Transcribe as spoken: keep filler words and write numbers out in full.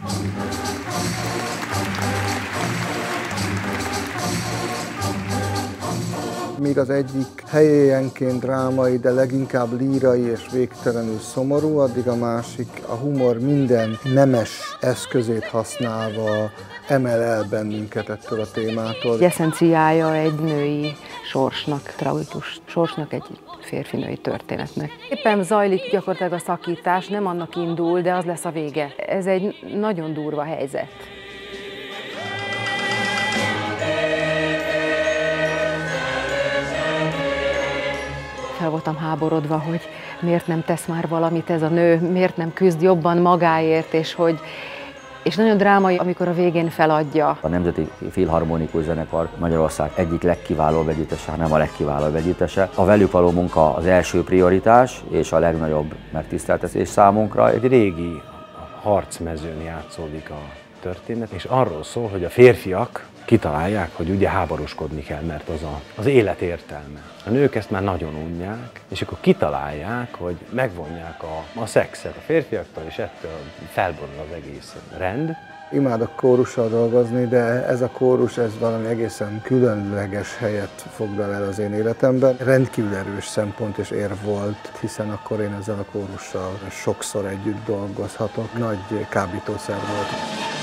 Míg az egyik helyenként drámai, de leginkább lírai és végtelenül szomorú, addig a másik a humor minden nemes eszközét használva emel el bennünket ettől a témától. Eszenciája egy női sorsnak, tragikus sorsnak, egy férfinői történetnek. Éppen zajlik gyakorlatilag a szakítás, nem annak indul, de az lesz a vége. Ez egy nagyon durva helyzet. Fel voltam háborodva, hogy miért nem tesz már valamit ez a nő, miért nem küzd jobban magáért, és hogy és nagyon drámai, amikor a végén feladja. A Nemzeti Filharmonikus Zenekar Magyarország egyik legkiválóbb együttese, nem a legkiválóbb együttese. A velük való munka az első prioritás, és a legnagyobb megtiszteltetés számunkra. Egy régi harcmezőn játszódik a történet, és arról szól, hogy a férfiak kitalálják, hogy ugye háborúskodni kell, mert az a, az élet értelme. A nők ezt már nagyon unják, és akkor kitalálják, hogy megvonják a, a szexet a férfiaktól, és ettől felborul az egész rend. Imádok kórussal dolgozni, de ez a kórus, ez valami egészen különleges helyet foglal el az én életemben. Rendkívül erős szempont és érv volt, hiszen akkor én ezzel a kórussal sokszor együtt dolgozhatok. Nagy kábítószer volt.